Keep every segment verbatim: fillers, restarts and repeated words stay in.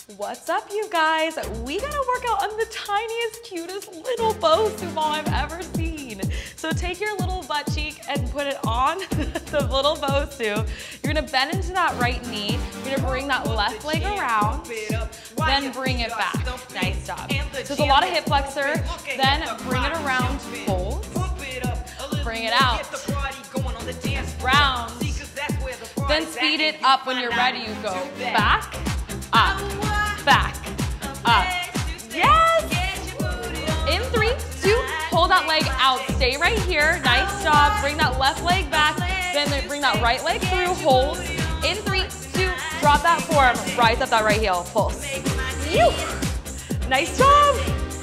What's up, you guys? We gotta work out on the tiniest, cutest little BOSU ball I've ever seen. So take your little butt cheek and put it on the little BOSU. You're gonna bend into that right knee. You're gonna bring that left leg around, then bring it back. Nice job. So it's a lot of hip flexor, then bring it around, hold, bring it out, round, then speed it up when you're ready. You go back, up, back, up. Yes! In three, two, hold that leg out. Stay right here. Nice job. Bring that left leg back. Then bring that right leg through. Hold. In three, two, drop that forearm. Rise up that right heel. Pulse. You. Nice job.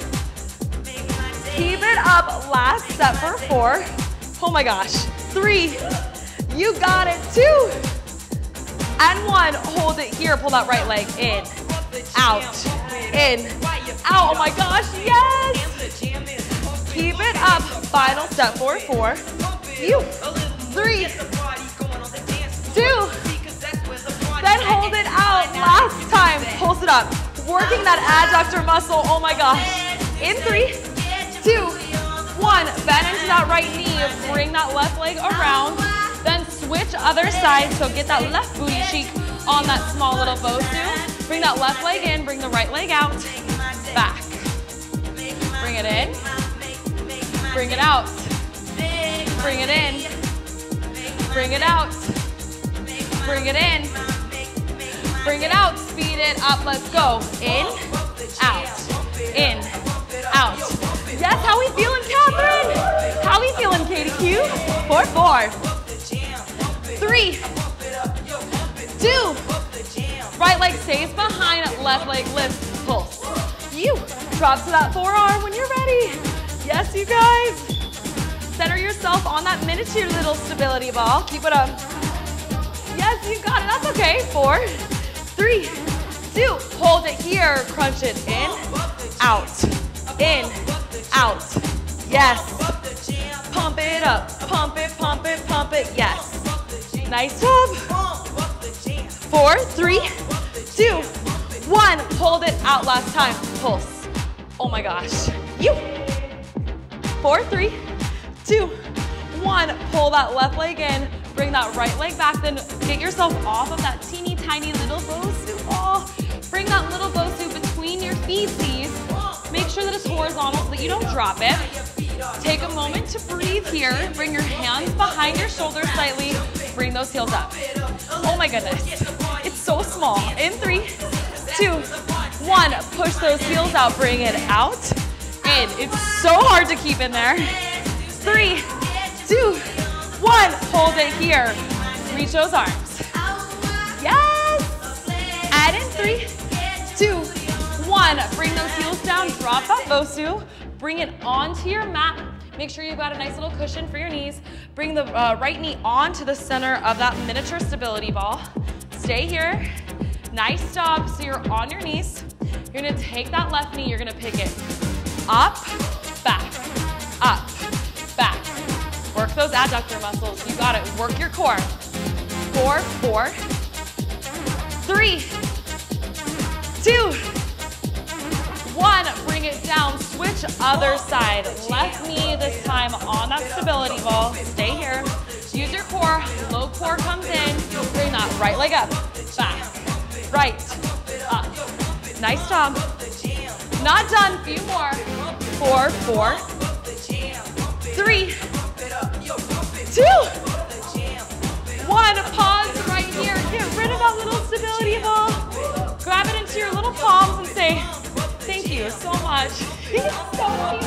Keep it up. Last set for four. Oh my gosh. Three. You got it. Two. And one. Hold it here. Pull that right leg in. Out, in, out. Oh my gosh, yes! Keep it up. Final step for four. You. Three. Two. Then hold it out. Last time. Pulse it up. Working that adductor muscle. Oh my gosh. In three, two, one. Bend into that right knee. Bring that left leg around. Then switch other side. So get that left booty cheek on that small little BOSU. Bring that left leg in, bring the right leg out, back. Bring it in, bring it out, bring it in, bring it out, bring it in, bring it out, speed it up, let's go. In, out, in, out. Yes, how we feeling, Catherine? How we feeling, Katie Q? Four, four, three, two, right leg stays behind, left leg lifts, pulse. You, drop to that forearm when you're ready. Yes, you guys. Center yourself on that miniature little stability ball. Keep it up. Yes, you got it, that's okay. Four, three, two, hold it here, crunch it in, out, in, out. Yes. Pump it up, pump it, pump it, pump it, yes. Nice job. Four, three, two, one. Hold it out last time. Pulse. Oh my gosh. You. Four, three, two, one. Pull that left leg in. Bring that right leg back. Then get yourself off of that teeny tiny little BOSU ball. Bring that little BOSU between your feetsies. Make sure that it's horizontal so that you don't drop it. Take a moment to breathe here. Bring your hands behind your shoulders slightly. Bring those heels up. Oh my goodness. It's so small. In three, two, one. Push those heels out. Bring it out. In. It's so hard to keep in there. Three, two, one. Hold it here. Reach those arms. Yes. And in three, two, one. Bring those heels down. Drop that BOSU. Bring it onto your mat. Make sure you've got a nice little cushion for your knees. Bring the uh, right knee onto the center of that miniature stability ball. Stay here. Nice job. So you're on your knees. You're gonna take that left knee. You're gonna pick it up, back, up, back. Work those adductor muscles. You got it. Work your core. Four, four, three, two, one. Bring it down. Switch other side. Left knee this time on that stability ball. Stay here. Use your core. Low core comes in. Bring that right leg up. Back. Right. Up. Nice job. Not done. Few more. Four, four, three, two, one. Pause right here. Get rid of that little stability ball. Grab it into your little palms and say, thank you so much. So cute.